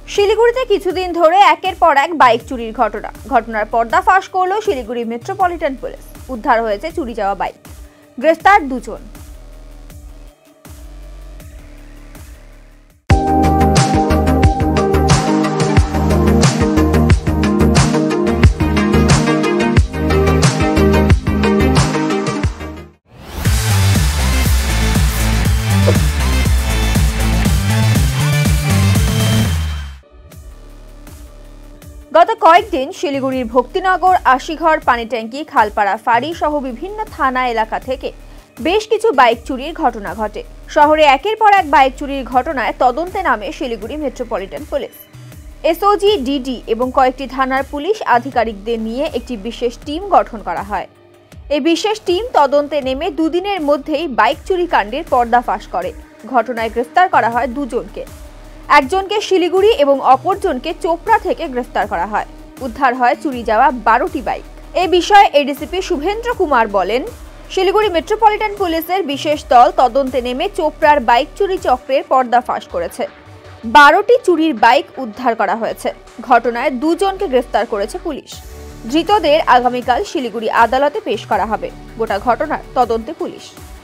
শিলিগুড়িতে কিছুদিন ধরে একের পর এক বাইক চুরির ঘটনার পর্দাফাশ করল শিলিগুড়ি মেট্রোপলিটন পুলিশ। উদ্ধার হয়েছে চুরি যাওয়া বাইক, গ্রেফতার দুজন। গত কয়েকদিন শিলিগুড়ির ভক্তিনগর, আশিঘর, পানিট্যাঙ্কি, খালপাড়া ফাঁড়ি সহ বিভিন্ন থানা এলাকা থেকে বেশ কিছু বাইক চুরির ঘটনা ঘটে। শহরে একের পর এক বাইক চুরির ঘটনায় তদন্তে নামে Siliguri metropolitan police. SOG, DD এবং কয়েকটি থানার পুলিশ আধিকারিকদের নিয়ে একটি বিশেষ টিম গঠন করা হয়। এই বিশেষ টিম তদন্তে নেমে দুদিনের মধ্যেই বাইক চুরি কাণ্ডের পর্দাফাশ করে। ঘটনায় গ্রেফতার করা হয় দুজনকে। একজনকে শিলিগুড়ি এবং অপরজনকে চোপড়া থেকে গ্রেফতার করা হয়। উদ্ধার হয় চুরি যাওয়া 12টি বাইক। এই বিষয়ে এডিসিপি শুভেন্দ্র কুমার বলেন, শিলিগুড়ি মেট্রোপলিটন পুলিশের বিশেষ দল তদন্তে নেমে চোপড়ার বাইক চুরি চক্রের পর্দাফাশ করেছে। 12টি চুরির বাইক উদ্ধার করা হয়েছে। ঘটনায় দুজনকে গ্রেফতার করেছে পুলিশ। ধৃতদের আগামীকাল শিলিগুড়ি আদালতে পেশ করা হবে। গোটা ঘটনার তদন্তে পুলিশ।